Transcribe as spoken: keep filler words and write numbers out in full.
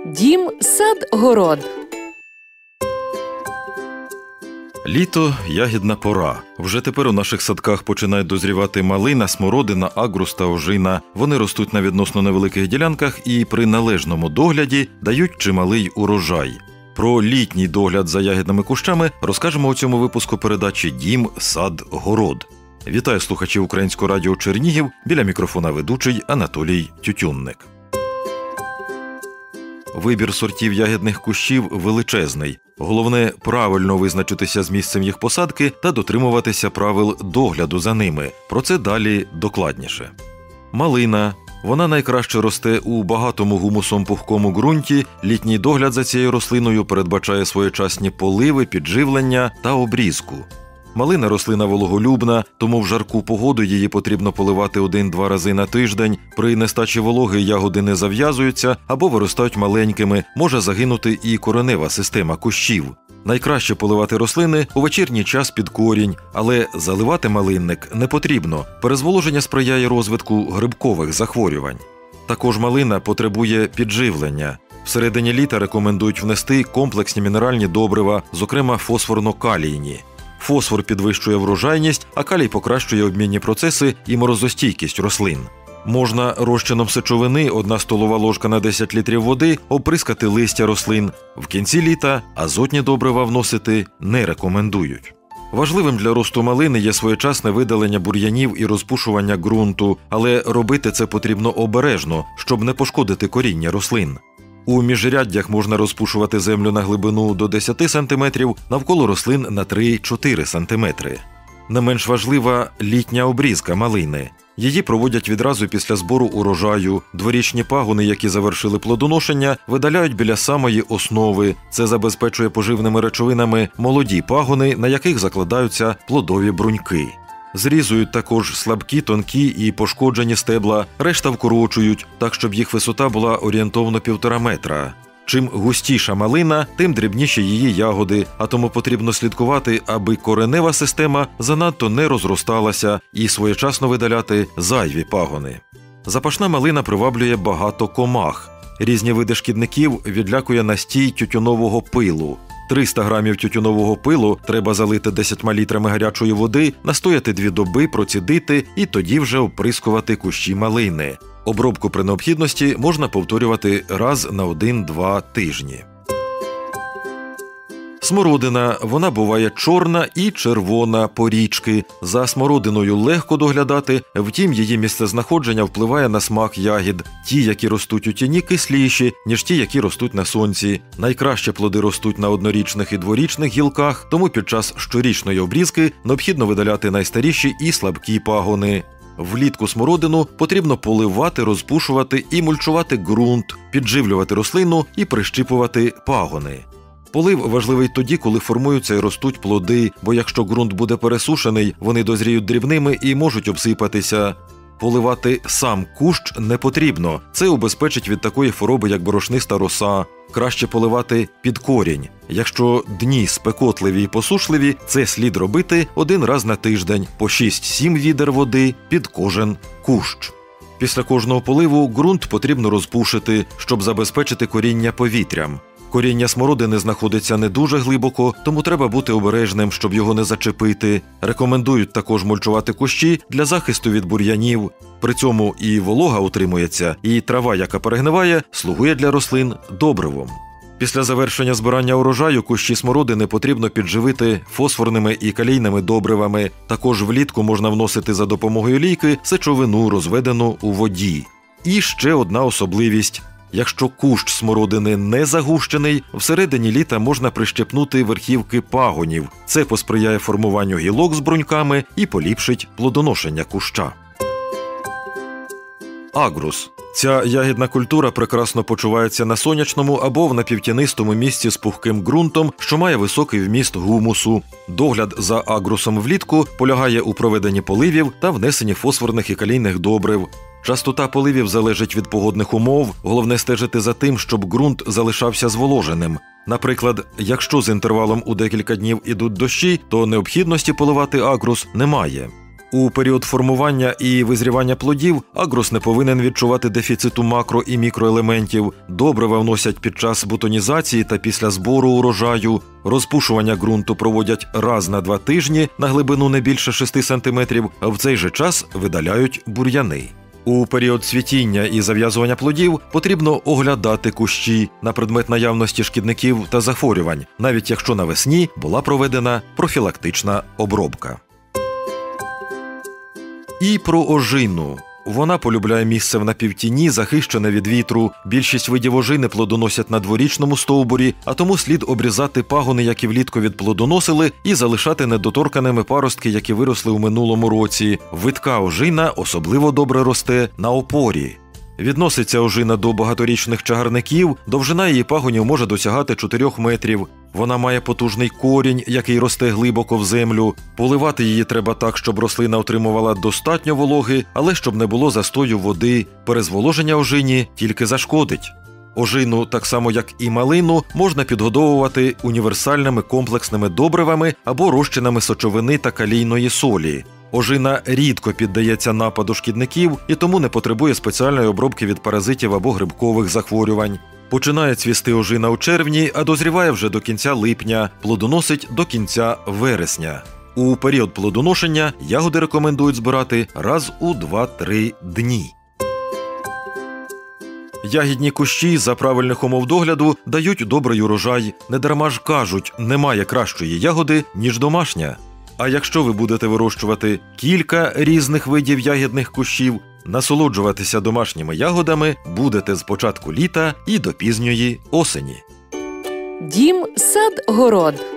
Дім, сад, город. Літо – ягідна пора. Вже тепер у наших садках починають дозрівати малина, смородина, агрус та ожина. Вони ростуть на відносно невеликих ділянках і при належному догляді дають чималий урожай. Про літній догляд за ягідними кущами розкажемо у цьому випуску передачі «Дім, сад, город». Вітаю слухачів Українського радіо Чернігів, біля мікрофона ведучий Анатолій Тютюнник. Вибір сортів ягідних кущів величезний. Головне – правильно визначитися з місцем їх посадки та дотримуватися правил догляду за ними. Про це далі докладніше. Малина. Вона найкраще росте у багатому гумусом пухкому ґрунті. Літній догляд за цією рослиною передбачає своєчасні поливи, підживлення та обрізку. Малина – рослина вологолюбна, тому в жарку погоду її потрібно поливати один-два рази на тиждень. При нестачі вологи ягоди не зав'язуються або виростають маленькими, може загинути і коренева система кущів. Найкраще поливати рослини у вечірній час під корінь, але заливати малинник не потрібно. Перезволоження сприяє розвитку грибкових захворювань. Також малина потребує підживлення. Всередині літа рекомендують внести комплексні мінеральні добрива, зокрема фосфорно-калійні. Фосфор підвищує врожайність, а калій покращує обмінні процеси і морозостійкість рослин. Можна розчином сечовини, одна столова ложка на десять літрів води, оприскати листя рослин. В кінці літа азотні добрива вносити не рекомендують. Важливим для росту малини є своєчасне видалення бур'янів і розпушування ґрунту, але робити це потрібно обережно, щоб не пошкодити коріння рослин. У міжряддях можна розпушувати землю на глибину до десяти сантиметрів, навколо рослин на три-чотири сантиметри. Не менш важлива літня обрізка малини. Її проводять відразу після збору урожаю. Дворічні пагони, які завершили плодоношення, видаляють біля самої основи. Це забезпечує поживними речовинами молоді пагони, на яких закладаються плодові бруньки. Зрізують також слабкі, тонкі і пошкоджені стебла, решта вкорочують, так щоб їх висота була орієнтовно півтора метра. Чим густіша малина, тим дрібніші її ягоди, а тому потрібно слідкувати, аби коренева система занадто не розросталася і своєчасно видаляти зайві пагони. Запашна малина приваблює багато комах. Різні види шкідників відлякує настій тютюнового пилу. триста грамів тютюнового пилу треба залити десятьма літрами гарячої води, настояти дві доби, процідити і тоді вже оприскувати кущі малини. Обробку при необхідності можна повторювати раз на один-два тижні. Смородина. Вона буває чорна і червона порічки. За смородиною легко доглядати, втім її місцезнаходження впливає на смак ягід. Ті, які ростуть у тіні, кисліші, ніж ті, які ростуть на сонці. Найкраще плоди ростуть на однорічних і дворічних гілках, тому під час щорічної обрізки необхідно видаляти найстаріші і слабкі пагони. Влітку смородину потрібно поливати, розпушувати і мульчувати ґрунт, підживлювати рослину і прищіпувати пагони. Полив важливий тоді, коли формуються і ростуть плоди, бо якщо ґрунт буде пересушений, вони дозріють дрібними і можуть обсипатися. Поливати сам кущ не потрібно. Це убезпечить від такої хвороби, як борошниста роса. Краще поливати під корінь. Якщо дні спекотливі і посушливі, це слід робити один раз на тиждень, по шість-сім відер води під кожен кущ. Після кожного поливу ґрунт потрібно розпушити, щоб забезпечити коріння повітрям. Коріння смородини знаходиться не дуже глибоко, тому треба бути обережним, щоб його не зачепити. Рекомендують також мульчувати кущі для захисту від бур'янів. При цьому і волога утримується, і трава, яка перегниває, слугує для рослин добривом. Після завершення збирання урожаю кущі смородини потрібно підживити фосфорними і калійними добривами. Також влітку можна вносити за допомогою лійки сечовину, розведену у воді. І ще одна особливість. Якщо кущ смородини не загущений, всередині літа можна прищепнути верхівки пагонів. Це посприяє формуванню гілок з бруньками і поліпшить плодоношення куща. Агрус. Ця ягідна культура прекрасно почувається на сонячному або в напівтінистому місці з пухким ґрунтом, що має високий вміст гумусу. Догляд за агрусом влітку полягає у проведенні поливів та внесенні фосфорних і калійних добрив. Частота поливів залежить від погодних умов, головне стежити за тим, щоб ґрунт залишався зволоженим. Наприклад, якщо з інтервалом у декілька днів ідуть дощі, то необхідності поливати агрус немає. У період формування і визрівання плодів агрос не повинен відчувати дефіциту макро- і мікроелементів, добрива вносять під час бутонізації та після збору урожаю, розпушування ґрунту проводять раз на два тижні на глибину не більше шести сантиметрів, а в цей же час видаляють бур'яни. У період цвітіння і зав'язування плодів потрібно оглядати кущі на предмет наявності шкідників та захворювань, навіть якщо навесні була проведена профілактична обробка. І про ожину. Вона полюбляє місце в напівтіні, захищене від вітру. Більшість видів ожини плодоносять на дворічному стовбурі, а тому слід обрізати пагони, які влітку відплодоносили, і залишати недоторканими паростки, які виросли у минулому році. Видка ожина особливо добре росте на опорі. Відноситься ожина до багаторічних чагарників, довжина її пагонів може досягати чотирьох метрів. Вона має потужний корінь, який росте глибоко в землю. Поливати її треба так, щоб рослина отримувала достатньо вологи, але щоб не було застою води. Перезволоження ожині тільки зашкодить. Ожину, так само як і малину, можна підгодовувати універсальними комплексними добривами або розчинами сочовини та калійної солі. Ожина рідко піддається нападу шкідників і тому не потребує спеціальної обробки від паразитів або грибкових захворювань. Починає цвісти ожина у червні, а дозріває вже до кінця липня, плодоносить до кінця вересня. У період плодоношення ягоди рекомендують збирати раз у два-три дні. Ягідні кущі за правильних умов догляду дають добрий урожай. Недарма ж кажуть, немає кращої ягоди, ніж домашня. А якщо ви будете вирощувати кілька різних видів ягідних кущів, насолоджуватися домашніми ягодами будете з початку літа і до пізньої осені. Дім, сад, город.